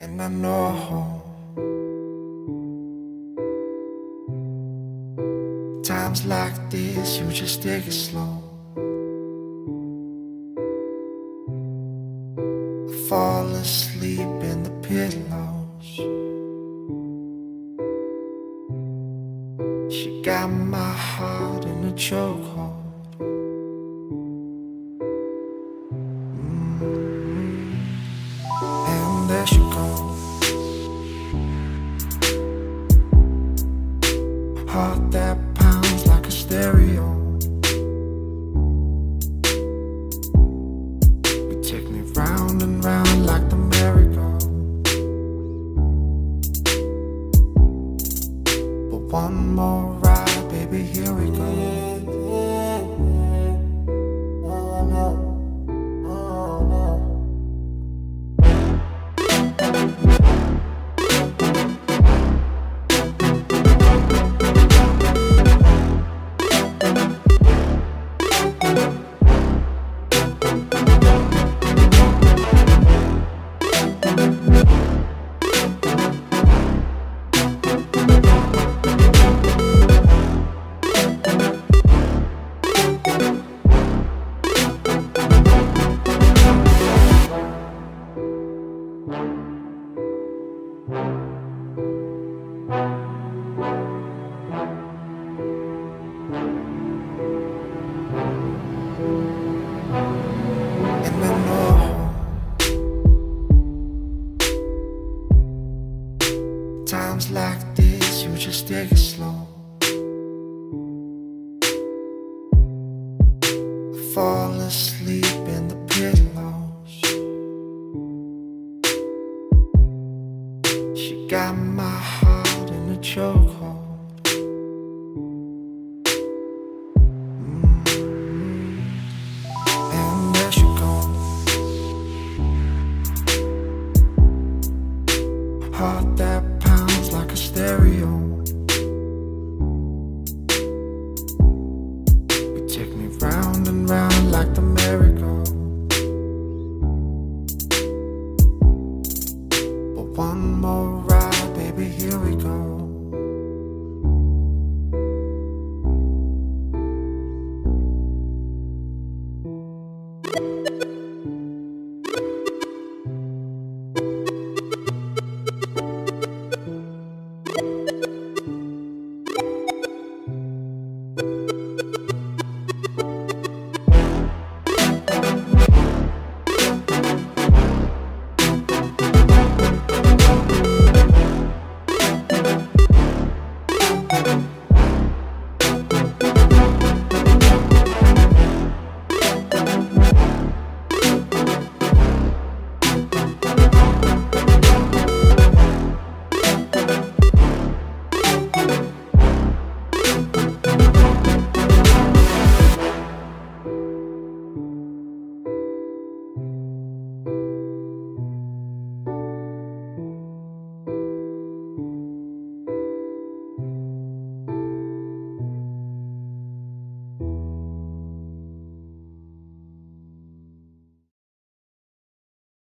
And I know times like this you just take it slow. I fall asleep in the pillows. She got my heart in a chokehold. And there she goes, heart that pounds like a stereo. You take me round and round like the merry-go. But one more ride, baby, here we go. Times like this, you just take it slow. I fall asleep in the pillows. She got my heart in a chokehold. And there she goes, heart that pounds like a stereo. You take me round and round like the merry-go. But one more ride, baby, here we go.